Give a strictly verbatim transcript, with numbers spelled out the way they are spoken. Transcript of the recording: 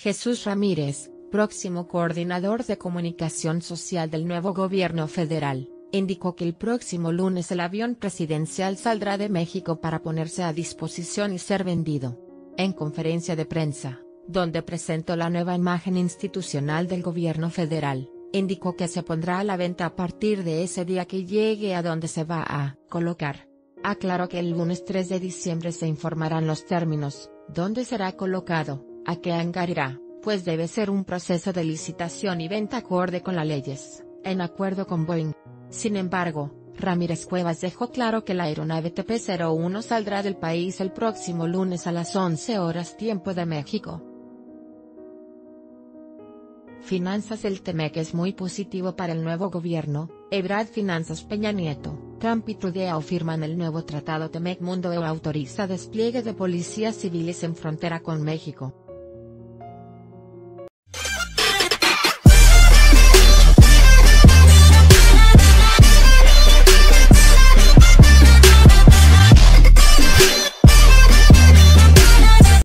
Jesús Ramírez, próximo coordinador de comunicación social del nuevo gobierno federal, indicó que el próximo lunes el avión presidencial saldrá de México para ponerse a disposición y ser vendido. En conferencia de prensa, donde presentó la nueva imagen institucional del gobierno federal, indicó que se pondrá a la venta a partir de ese día que llegue a donde se va a colocar. Aclaró que el lunes tres de diciembre se informarán los términos, dónde será colocado, a qué hangar irá, pues debe ser un proceso de licitación y venta acorde con las leyes, en acuerdo con Boeing. Sin embargo, Ramírez Cuevas dejó claro que la aeronave T P cero uno saldrá del país el próximo lunes a las once horas tiempo de México. Finanzas. El T M E C es muy positivo para el nuevo gobierno. Ebrard Finanzas. Peña Nieto, Trump y Trudeau firman el nuevo tratado T M E C. Mundo E U autoriza despliegue de policías civiles en frontera con México.